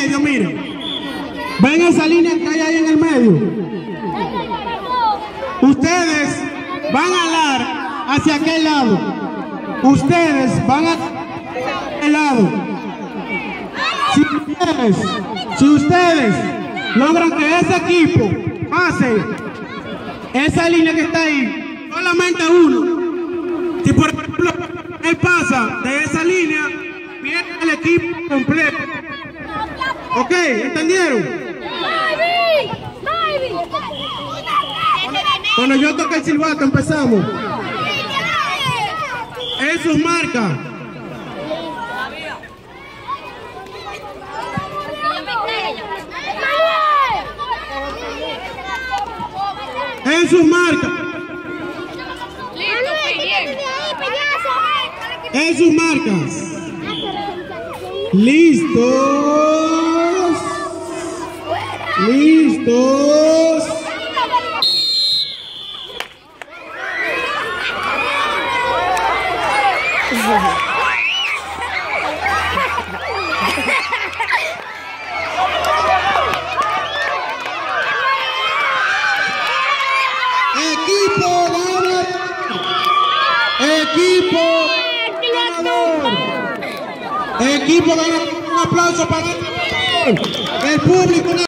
medio, miren. ¿Ven esa línea que hay ahí en el medio? Ustedes van a alar hacia aquel lado. Ustedes van a aquel lado. Si ustedes logran que ese equipo pase esa línea que está ahí, solamente uno. Si por ejemplo él pasa de esa línea, viene el equipo completo. ¿Ok? ¿Entendieron? Cuando yo toque el silbato empezamos. En sus marcas. En sus marcas. En sus marcas. Listos. Listos. Equipo ganador. Equipo ganador. Equipo ganador. Un aplauso para el público.